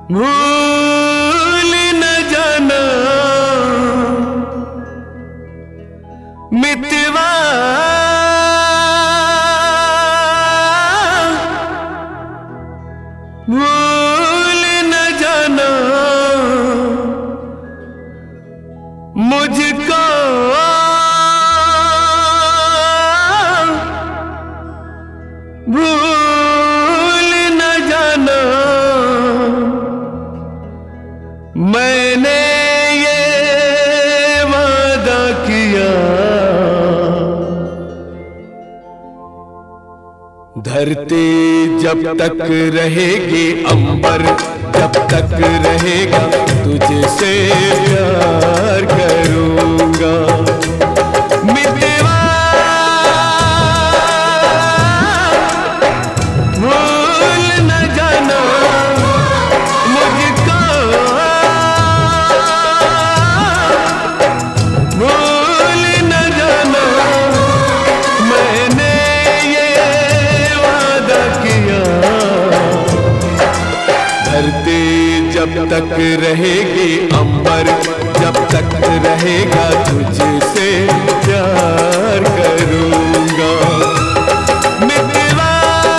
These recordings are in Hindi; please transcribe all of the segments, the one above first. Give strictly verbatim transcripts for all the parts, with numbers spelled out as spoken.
भूल न जाना मितवा भूल न जाना मुझको भूल न जाना मैंने ये वादा किया धरती जब तक रहेगी अंबर जब तक रहेगा तुझसे प्यार करूंगा मितवा भूल न जाना मुझको भूल न जाना मैंने ये वादा किया धरती जब तक रहेगी अंबर जब तक रहेगा तुझसे प्यार करूंगा मितवा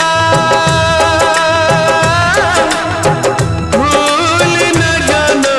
भूल न जाना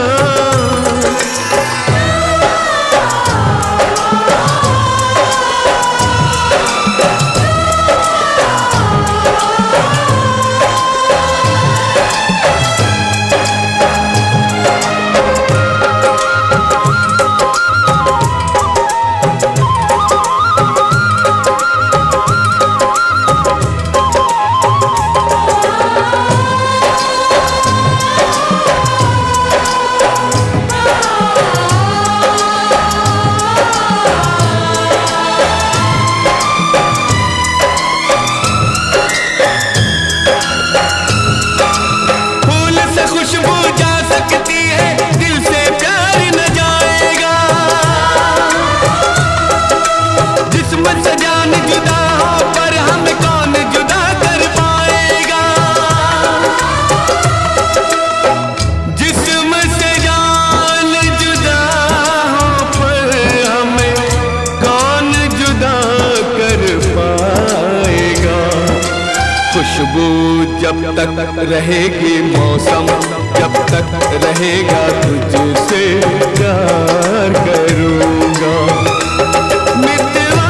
खुशबू जब तक रहेगी मौसम जब तक रहेगा तुझसे प्यार करूंगा मितवा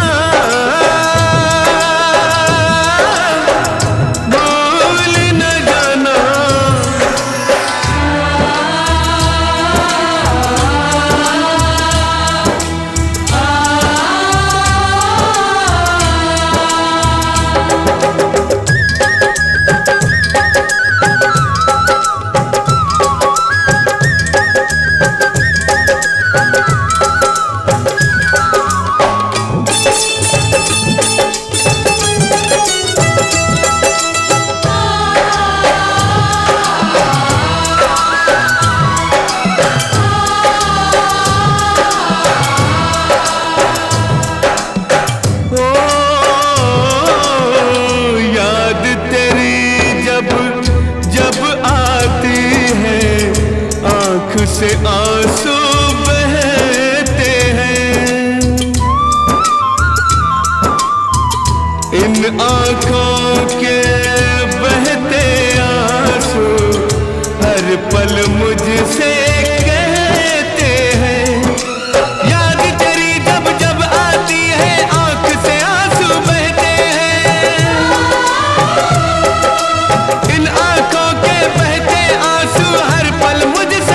भूल न जाना से आंसू बहते हैं इन आँखों के बहते आंसू हर पल मुझसे कहते हैं याद तेरी जब जब आती है आँख से आंसू बहते हैं इन आँखों के बहते आंसू हर पल मुझसे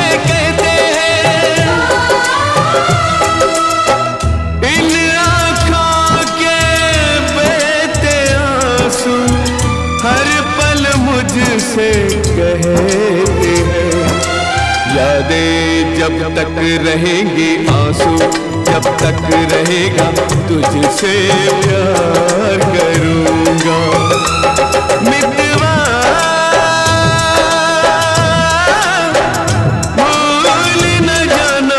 से कहते हैं यादें जब तक रहेंगी आंसू जब तक रहेगा तुझसे प्यार करूंगा मितवा भूल न जाना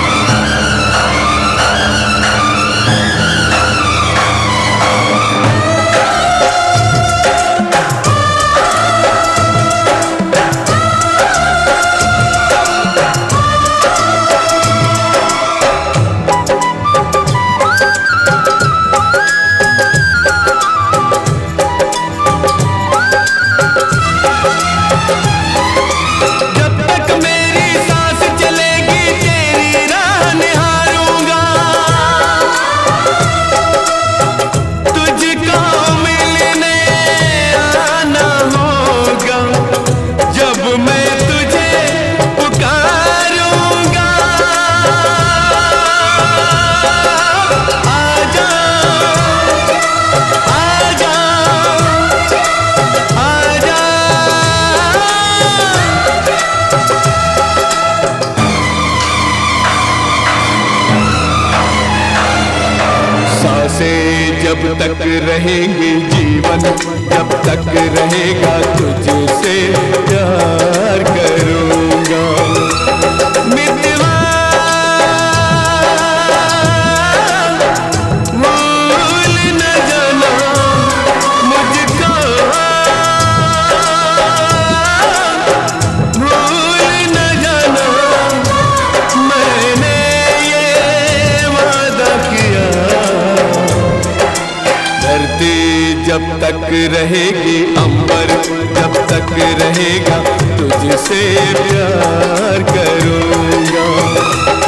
Oh सांसें जब तक रहेंगे जीवन, जब तक रहेगा तुझसे प्यार करूँगा। मितवा भूल न जाना मुझको, भूल न जाना मैंने ये वादा किया। धरती जब तक रहेगी, अंबर जब तक रहेगा तुझसे प्यार करूँगा।